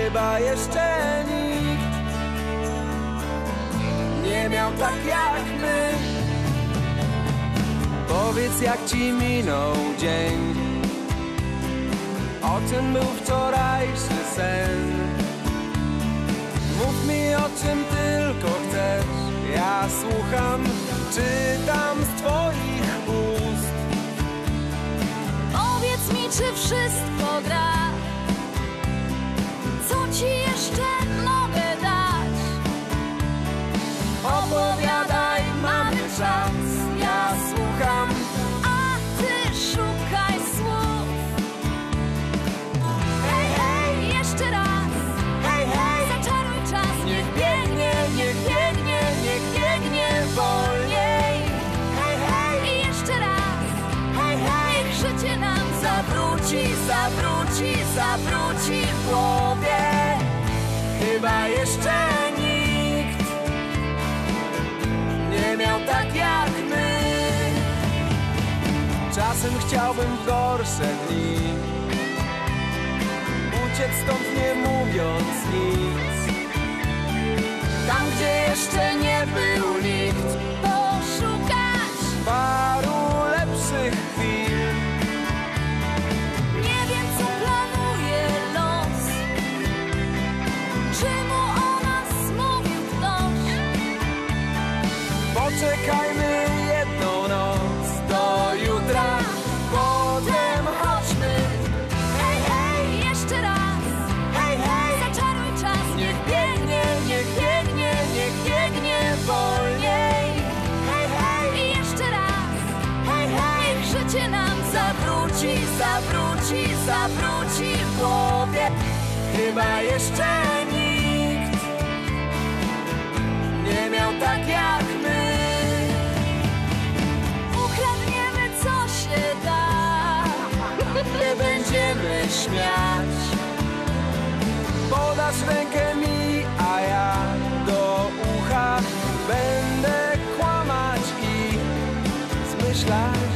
Chyba jeszcze nikt nie miał tak jak my. Powiedz, jak ci minął dzień, o czym był wczorajszy sen. Mów mi, o czym tylko chcesz, ja słucham, czytam z twoich ust. Powiedz mi, czy wszystko gra, co ci jeszcze mogę dać? Opowiadaj, mamy czas, ja słucham, a ty szukaj słów. Hej, hej, jeszcze raz, hej, hej, zaczaruj czas. niech biegnie, niech biegnie, niech biegnie wolniej. Hej, hej, I jeszcze raz, hej, hej, niech życie nam zawróci, zawróci, zawróci w głowie. Chyba jeszcze nikt nie miał tak jak my. Czasem chciałbym w gorsze dni uciec stąd, nie mówiąc nic. Tam, gdzie jeszcze nie był nikt, poszukać paru lepszych chwil. Nie wiem, co planuje los, czy mu o nas mówił ktoś. Poczekajmy jedną noc do jutra, potem chodźmy. Hej, hej, Jeszcze raz, hej, hej, zaczaruj czas. niech biegnie, niech biegnie, niech biegnie wolniej. Hej, hej, I jeszcze raz, hej, hej, niech życie nam zawróci, zawróci, zawróci w głowie. Chyba jeszcze nikt nie miał tak jak my. ukradniemy, co się da. Nie będziemy śmiać. Podasz rękę mi, a ja do ucha będę kłamać i zmyślać.